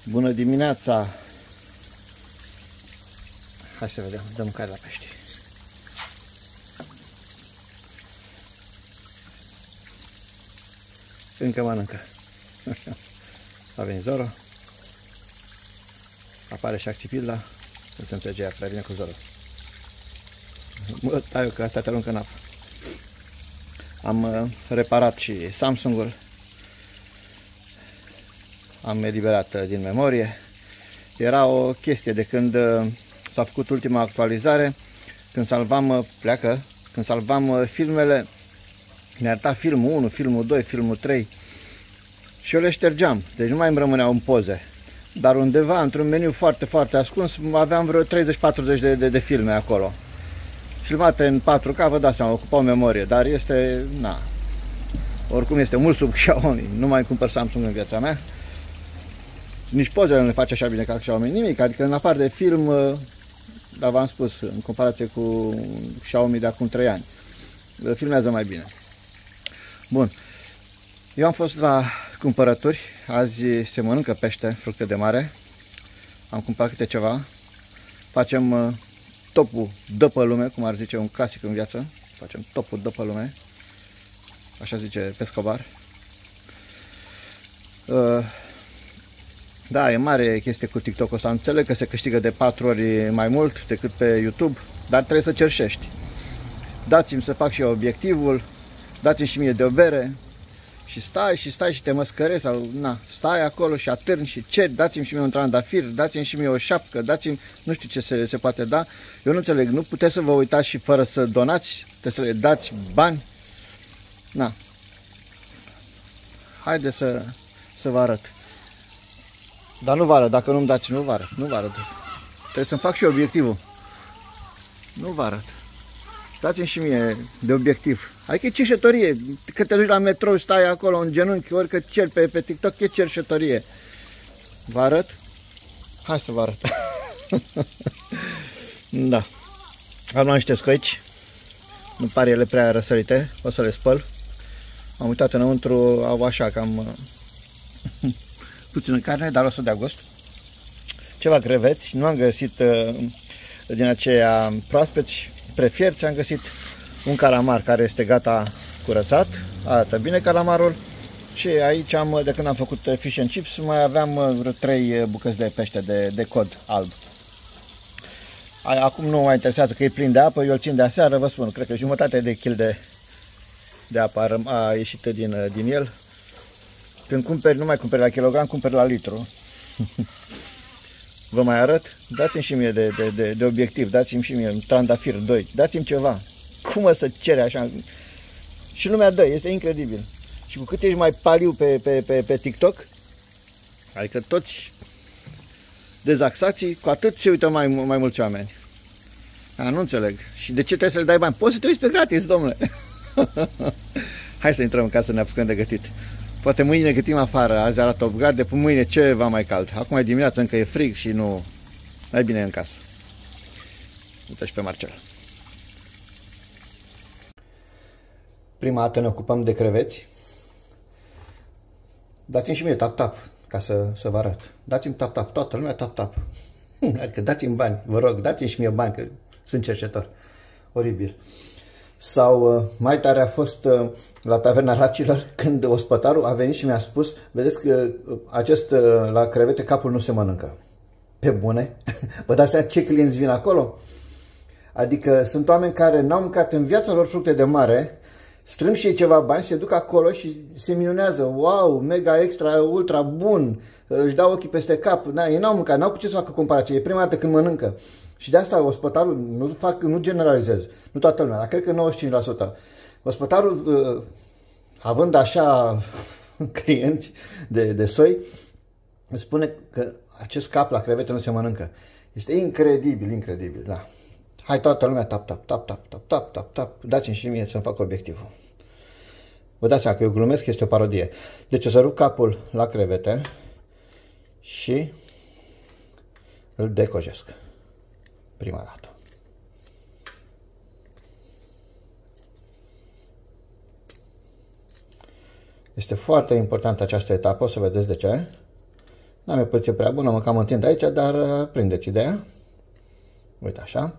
Bună dimineața! Hai să vedem, dăm mâncare la pește. Încă mănâncă. A venit Zoro. Apare și Axipilda. Nu se înțelege ea prea bine cu Zoro. Mă, tai eu că asta te aruncă în apă. Am reparat și Samsung-ul. Am eliberat din memorie. Era o chestie de când s-a făcut ultima actualizare, când salvam, când salvam filmele, ne arăta filmul 1, filmul 2, filmul 3 și eu le ștergeam, deci nu mai îmi rămâneau în poze. Dar undeva, într-un meniu foarte, foarte ascuns, aveam vreo 30-40 de filme acolo. Filmate în 4K, vă dați seama, ocupau memorie, dar este, na, oricum este mult sub Xiaomi, nu mai cumpăr Samsung în viața mea. Nici pozele nu le face așa bine ca Xiaomi, nimic, adică în afară de film, dar v-am spus, în comparație cu Xiaomi de acum 3 ani, filmează mai bine. Bun, eu am fost la cumpărături, azi se mănâncă pește, fructe de mare, am cumpărat câte ceva, facem topul dă pe lume, cum ar zice un clasic în viață, facem topul dă pe lume, așa zice Pescobar. Da, e mare chestie cu TikTok-ul ăsta, înțeleg că se câștigă de 4 ori mai mult decât pe YouTube, dar trebuie să cerșești. Dați-mi să fac și eu obiectivul, dați-mi și mie de o bere și stai și te măscărezi sau na, stai acolo și atârni și ceri, dați-mi și mie un trandafir, dați-mi și mie o șapcă, dați-mi, nu știu ce se poate da. Eu nu înțeleg, nu puteți să vă uitați și fără să donați, trebuie să le dați bani. Na. Haide să vă arăt. Dar nu vă arăt, dacă nu-mi dați, nu vă arăt. Trebuie să-mi fac și obiectivul. Nu vă arăt. Dați-mi și mie de obiectiv. Adică e cerșetorie. Că te duci la metrou, stai acolo în genunchi, ori că ceri pe TikTok, e cerșetorie. Vă arăt? Hai să vă arăt. Da. Am luat niște scoici. Nu pare ele prea răsărite. O să le spăl. Am uitat înăuntru, au așa cam puțină carne, dar o să dea gust. Ceva creveți. Nu am găsit din aceia proaspeți, prefierți. Am găsit un calamar care este gata curățat. Arată bine calamarul. Și aici am, de când am făcut fish and chips, mai aveam vreo 3 bucăți de pește de cod alb. Acum nu mă interesează că e plin de apă, eu îl țin de aseară, vă spun, cred că jumătate de kil de apă a ieșit din el. Când cumperi, nu mai cumperi la kilogram, cumperi la litru. Vă mai arăt? Dați-mi și mie de obiectiv, dați-mi și mie un trandafir 2, dați-mi ceva. Cum o să cere așa? Și lumea dă, este incredibil. Și cu cât ești mai paliu pe TikTok, adică toți dezaxații, cu atât se uită mai mulți oameni. Nu înțeleg. Și de ce trebuie să le dai bani? Poți să te uiți pe gratis, domnule. Hai să intrăm în casă să ne apucăm de gătit. Poate mâine gătim afară, azi arată 8 grade, de mâine ceva mai cald. Acum e dimineața, încă e frig și nu... Mai bine în casă. Uite și pe Marcel. Prima dată ne ocupăm de creveți. Dați-mi și mie tap-tap, ca să vă arăt. Dați-mi tap-tap, toată lumea tap-tap. Adică dați-mi bani, vă rog, dați-mi și mie bani, că sunt cerșetor. Oribil. Sau mai tare a fost la taverna Racilor, când ospătarul a venit și mi-a spus: vedeți că la crevete capul nu se mănâncă. Pe bune? Vă dați seama ce clienți vin acolo? Adică sunt oameni care n-au mâncat în viața lor fructe de mare, strâng și ei ceva bani, se duc acolo și se minunează. Wow, mega, extra, ultra bun, își dau ochii peste cap. Da, ei n-au mâncat, n-au cu ce să facă comparație, e prima dată când mănâncă. Și de asta ospătarul, nu generalizez, nu toată lumea, dar cred că 95%. Ospătarul, având așa clienți de soi, spune că acest cap la crevete nu se mănâncă. Este incredibil, incredibil, da. Hai toată lumea, tap, dați-mi și mie să-mi fac obiectivul. Vă dați seama că eu glumesc, este o parodie. Deci o să rup capul la crevete și îl decojesc. Prima dată. Este foarte importantă această etapă, o să vedeți de ce. N-am o poziție prea bună, mă cam întind aici, dar prindeți ideea. Uite așa.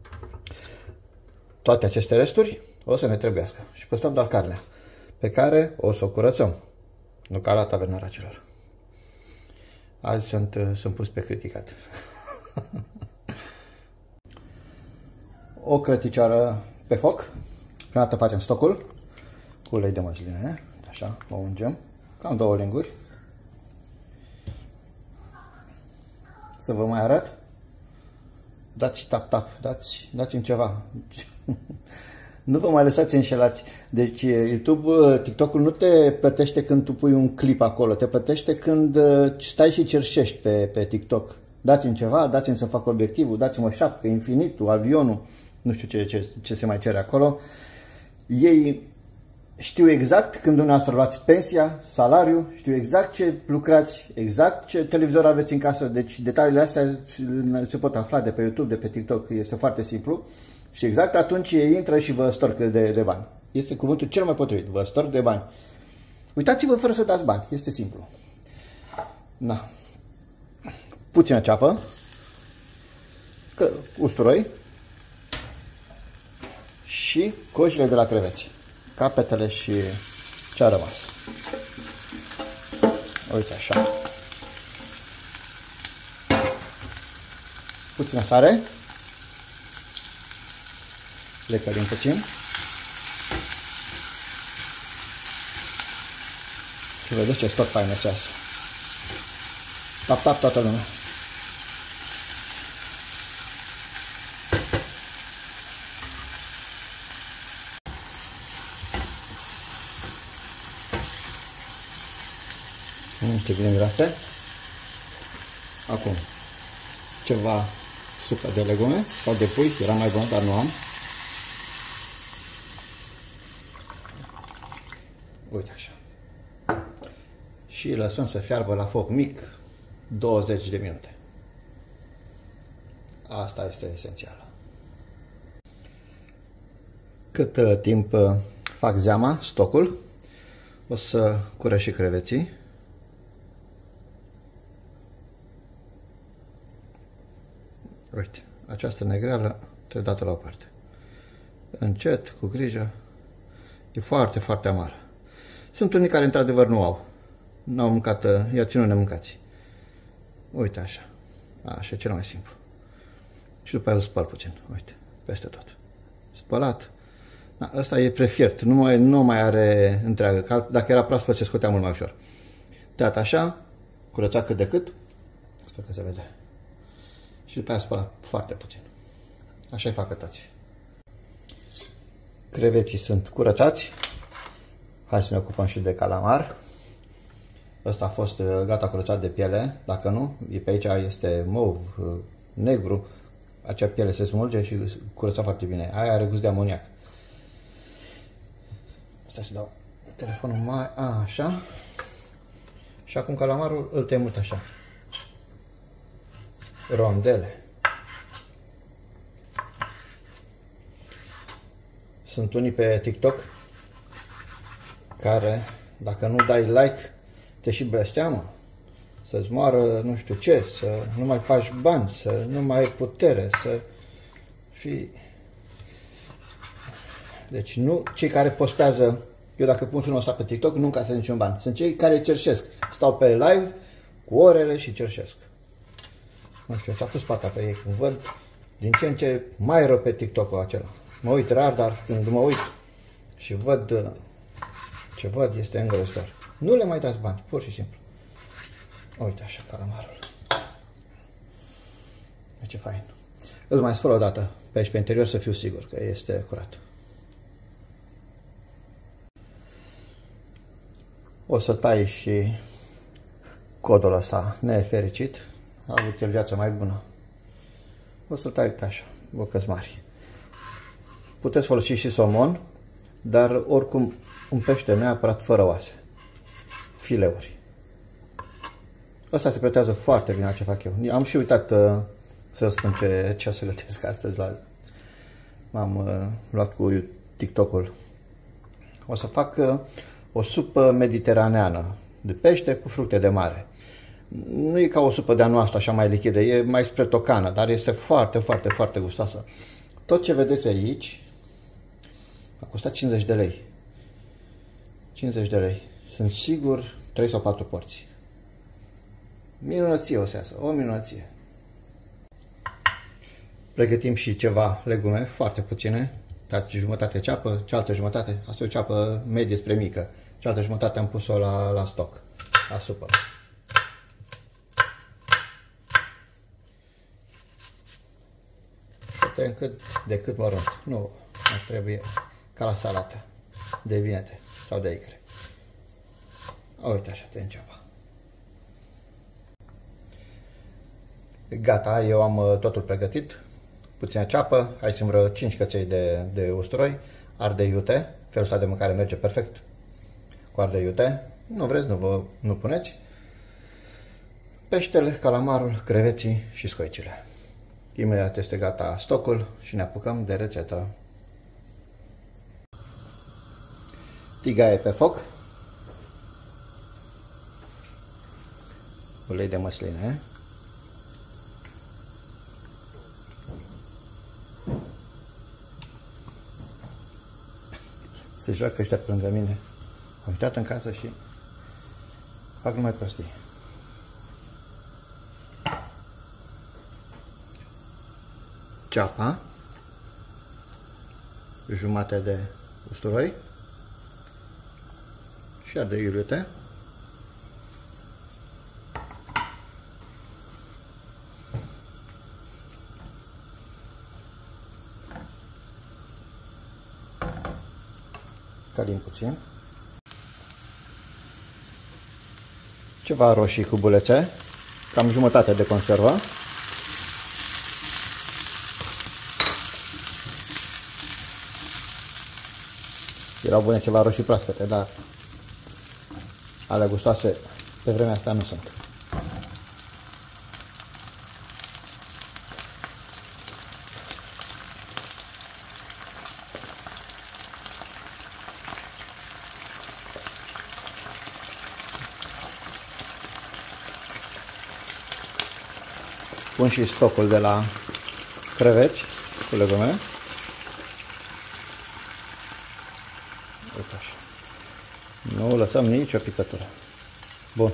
Toate aceste resturi o să ne trebuiască. Și păstrăm doar carnea, pe care o să o curățăm. Nu ca la tavernaracelor. Azi sunt pus pe criticat. O crăticioară pe foc. Prima dată facem stocul cu ulei de măsline. Așa, o ungem. Cam 2 linguri. Să vă mai arăt. Dați tap-tap, dați-mi ceva. Nu vă mai lăsați înșelați. Deci YouTube, TikTok-ul nu te plătește când tu pui un clip acolo, te plătește când stai și cerșești pe TikTok. Dați-mi ceva, dați-mi să fac obiectivul, dați-mi o șapcă, infinitul, avionul, nu știu ce se mai cere acolo. Ei știu exact când dumneavoastră luați pensia, salariu, știu exact ce lucrați, exact ce televizor aveți în casă, deci detaliile astea se pot afla de pe YouTube, de pe TikTok, este foarte simplu. Și exact atunci ei intră și vă storc de bani. Este cuvântul cel mai potrivit, vă storc de bani. Uitați-vă fără să dați bani, este simplu. Da. Puțină ceapă, usturoi și cojile de la creveți. Capetele și ce a rămas. Uite așa. Puțină sare. Le călim puțin. Și vedeți ce tot fain este asta. Tap, tap, toată lumea. Ce bine grase. Acum ceva supă de legume sau de pui, era mai bun, dar nu am. Uite așa. Și lăsăm să fiarbă la foc mic 20 de minute. Asta este esențial. Cât timp fac zeama, stocul, o să curăț și creveții. Uite, această negreală trebuie dată la o parte. Încet, cu grijă. E foarte, foarte amară. Sunt unii care într-adevăr nu au. Nu au mâncat, i-au ținut nemâncați. Uite așa. Așa e cel mai simplu. Și după aia îl spăl puțin. Uite, peste tot. Spălat. Da, ăsta e prefiert. Nu mai are întreagă. Dacă era proaspăt, se scotea mult mai ușor. Tăiat așa, curățat cât de cât. Sper că se vede. Și după aia spălat foarte puțin. Așa-i fac toți. Creveții sunt curățați. Hai să ne ocupăm și de calamar. Ăsta a fost gata curățat de piele. Dacă nu, pe aici este mov, negru. Acea piele se smulge și curăța foarte bine. Aia are gust de amoniac. Stai să dau telefonul mai așa. Și acum calamarul îl temut așa. Rondele. Sunt unii pe TikTok care, dacă nu dai like, te și blesteamă. Să-ți moară nu știu ce, să nu mai faci bani, să nu mai ai putere, să fii... Deci nu cei care postează, eu dacă pun filmul ăsta pe TikTok, nu încasez niciun ban. Sunt cei care cerșesc. Stau pe live cu orele și cerșesc. Nu știu, s-a pus pata pe ei când văd din ce în ce mai rău pe TikTok-ul acela. Mă uit rar, dar când mă uit și văd ce văd, este îngrozitor. Nu le mai dați bani, pur și simplu. Uite așa calamarul. Ce fain. Îl mai spăl o dată pe aici, pe interior, să fiu sigur că este curat. O să tai și codul ăsta nefericit. A avut el viața mai bună. O să tai așa, bucăți mari. Puteți folosi și somon, dar oricum un pește neapărat fără oase. Fileuri. Asta se pretează foarte bine ce fac eu. Am și uitat să spun ce o să gătesc astăzi. M-am luat cu TikTok-ul. O să fac o supă mediteraneană de pește cu fructe de mare. Nu e ca o supă de-a noastră așa mai lichidă, e mai spre tocană, dar este foarte, foarte, foarte gustoasă. Tot ce vedeți aici a costat 50 de lei. 50 de lei. Sunt sigur 3 sau 4 porții. Minunăție o să iasă, o minunăție. Pregătim și ceva legume, foarte puține. Dați jumătate ceapă, cealaltă jumătate. Asta e o ceapă medie spre mică. Cealaltă jumătate am pus-o la stoc, la supă. Putem de cât mărunt. Nu trebuie ca la salată de vinete sau de icre. Uite așa, te înceapă. Gata, eu am totul pregătit. Puțină ceapă, aici sunt vreo 5 căței de usturoi, ardei iute, felul ăsta de mâncare merge perfect cu ardei iute. Nu vreți, nu puneți. Peștele, calamarul, creveții și scoicile. Imediat este gata stocul și ne apucăm de rețetă. Tigaie pe foc. Ulei de măsline. Se joacă ăștia pe lângă mine. Am uitat în casă și fac numai prostii. Ceapa. Jumate de usturoi. Și ardei iute. Calim puțin. Ceva roșii cu bulețe, cam jumătate de conservă. Erau bune ceva roșii proaspete, dar ale gustoase pe vremea asta nu sunt. Pun și stocul de la creveți cu legume. Uite așa. Nu lăsăm nicio picătură. Bun.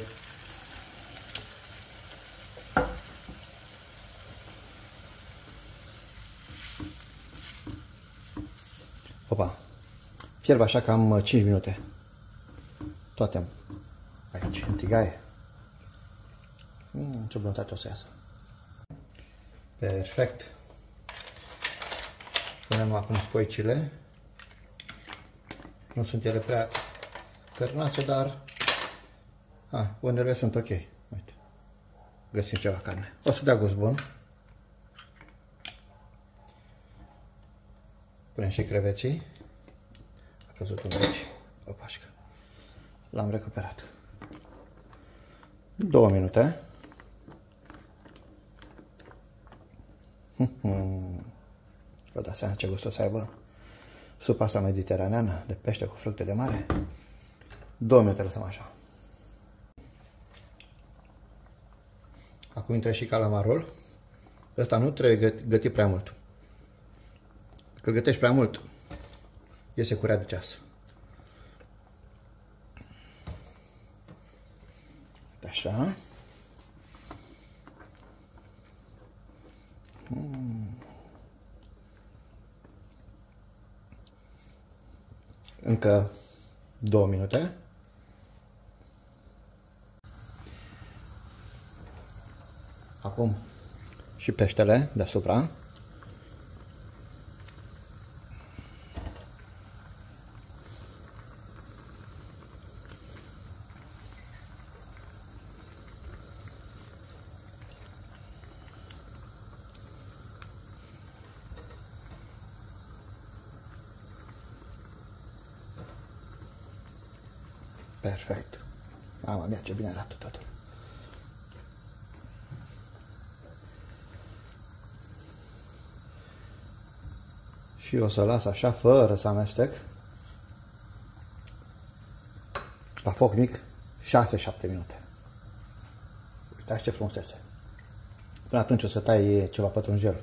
Opa. Fierb așa cam 5 minute. Toate aici, în tigaie. Ce bunătate o să iasă. Perfect. Punem acum scoicile. Nu sunt ele prea cărnoase, dar unele sunt ok. Uite. Găsim ceva carne. O să dea gust bun. Punem și creveții. A căzut un aici. O pașcă. L-am recuperat. 2 minute. Vă dați seama ce gust o să aibă supa asta mediteraneană de pește cu fructe de mare. 2 minute lăsăm așa. Acum intră și calamarul. Ăsta nu trebuie gătit prea mult. Dacă îl gătești prea mult, iese curea de ceas. Așa. Încă 2 minute. Acum și peștele deasupra. Perfect. Mama mia, ce bine arată totul. Și o să las așa, fără să amestec, la foc mic, 6-7 minute. Uitați ce frumusețe. Până atunci o să tai ceva pătrunjel.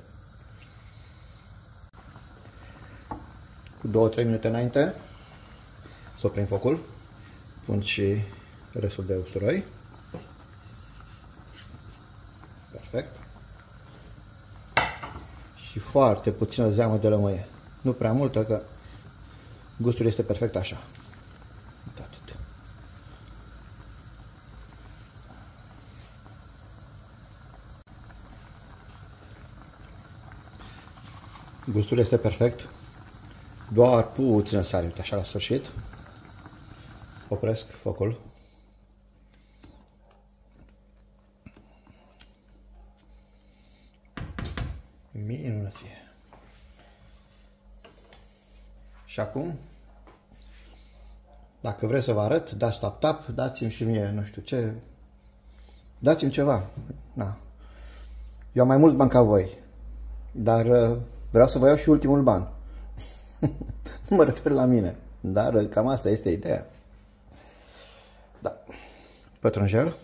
Cu 2-3 minute înainte să oprim focul. Pun și restul de usturoi. Perfect. Și foarte puțină zeamă de lămâie. Nu prea multă, că gustul este perfect așa. Atât. Gustul este perfect. Doar puțină sare, uite așa la sfârșit. Opresc focul. Minunăție. Și acum, dacă vreți să vă arăt, dați tap-tap, dați-mi și mie, nu știu ce, dați-mi ceva. Na. Eu am mai mulți bani ca voi, dar vreau să vă iau și ultimul ban. Nu mă refer la mine, dar cam asta este ideea. Da. Pătrunjel.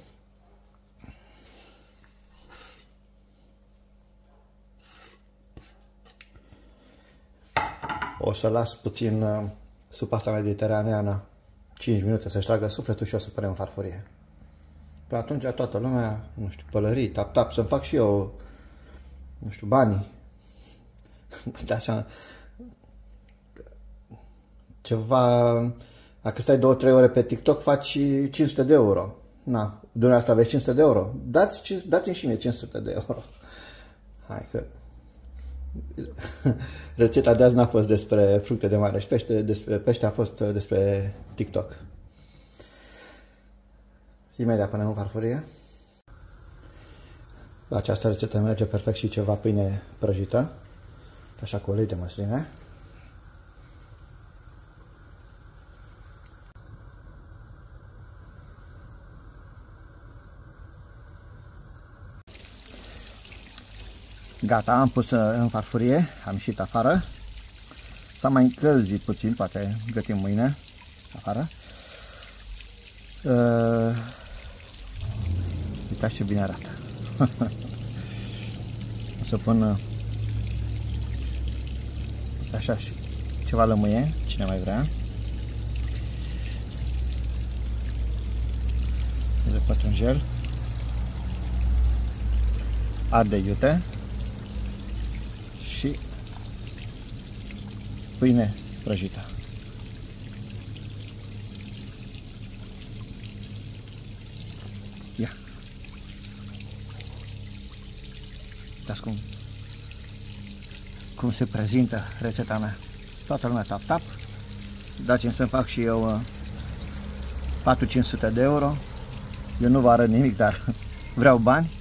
O să las puțin supa asta mediteraneană 5 minute să-și tragă sufletul și o să punem în farfurie. Până atunci toată lumea, nu știu, pălării, tap-tap, să-mi fac și eu, nu știu, banii. De așa, ceva, dacă stai 2-3 ore pe TikTok, faci 500 de euro. Na, dumneavoastră aveți 500 de euro. Dați-mi și mie 500 de euro. Hai că... Rețeta de azi n-a fost despre fructe de mare și pește, despre pește a fost despre TikTok. Imediat punem în farfurie. La această rețetă merge perfect și ceva pâine prăjită, așa cu ulei de măsline. Gata, am pus în farfurie, am ieșit afară. S-a mai încălzit puțin, poate gătim mâine afară. Uitați ce bine arată. O să pun așa și ceva lămâie, cine mai vrea. De pătrunjel. Ardei iute. Și pâine prăjită. Ia. Uitați cum se prezintă rețeta mea. Toată lumea tap-tap. Dați-mi să-mi fac și eu 400-500 de euro. Eu nu vă arăt nimic, dar vreau bani.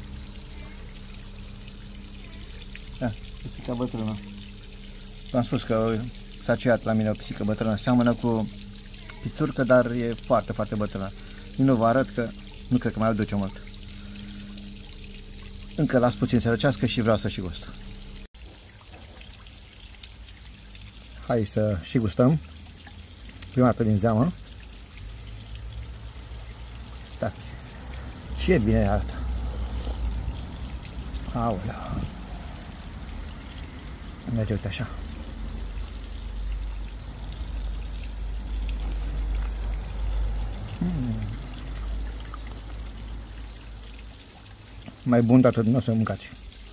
Pisica bătrână. V-am spus că s-a ceat la mine o pisică bătrână. Seamănă cu pițurcă, dar e foarte, foarte bătrână. Nu vă arăt că nu cred că mai aduce mult. Încă las puțin să răcească și vreau să și gust. Hai să și gustăm. Prima dată din zeamă. Uitați. Ce bine arată. Aoleu. Merge, uite așa. Mai bun de atât, nu o să mâncați.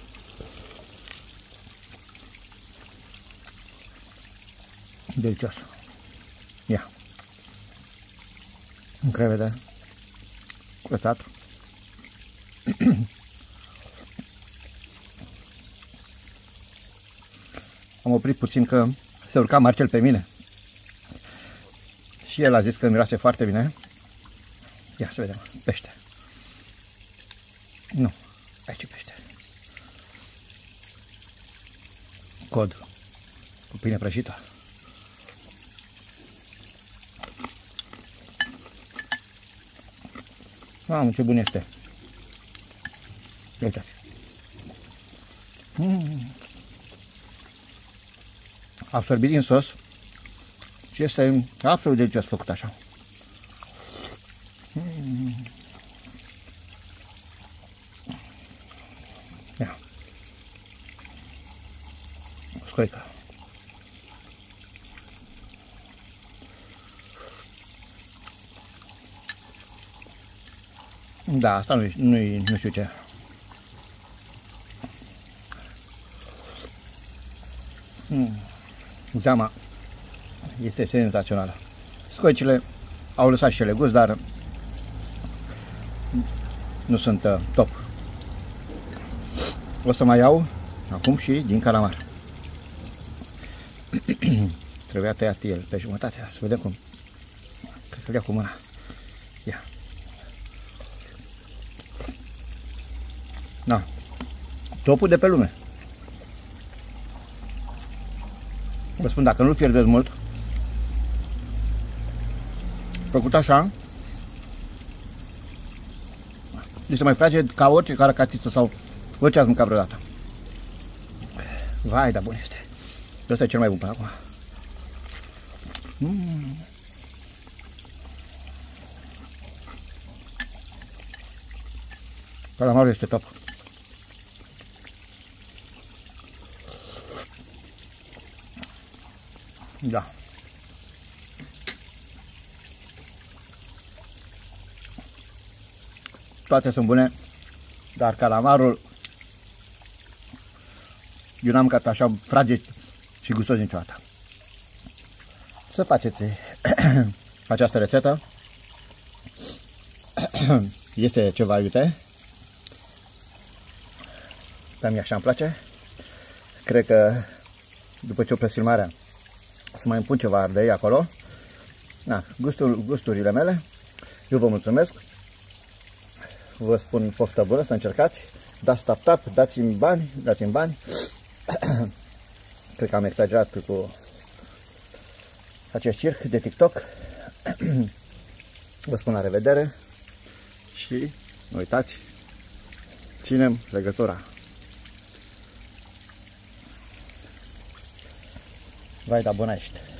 Delicios. Ia. Un crevede curățat. Am oprit puțin că se urca Marcel pe mine. Și el a zis că miroase foarte bine. Ia să vedem. Pește. Nu. Aici e pește. Cod. Cu pâine prăjită. Mamă, ce bun este. Uitați. Absorbit din sos și este absolut delicios făcut așa. scoică. Da, asta nu știu ce. Zeama este senzațională. Scoicile au lăsat și ele gust, dar nu sunt top. O să mai iau acum și din calamar. Trebuia tăiat el pe jumătate, să vedem cum. Cred că-l ia cu mâna. Ia. Da. Topul de pe lume. Vă spun, dacă nu-l pierdeți mult, făcut așa, li se mai place ca orice caracatiță sau orice ați mâncat vreodată. Vai, dar bun este. Ăsta e cel mai bun până acum. Calamarul este top. Da. Toate sunt bune, dar calamarul eu n-am mâncat așa fraged și gustos niciodată. Să faceți această rețetă. Este ceva iute. Pe mine așa îmi place. Cred că după ce opresc filmarea să mai împun ceva ardei acolo. Da, gusturile mele. Eu vă mulțumesc. Vă spun poftă bună, să încercați. Dați tap-tap, dați-mi bani. Cred că am exagerat cu acest circ de TikTok. Vă spun la revedere și nu uitați, ținem legătura. Vai, da bună ești!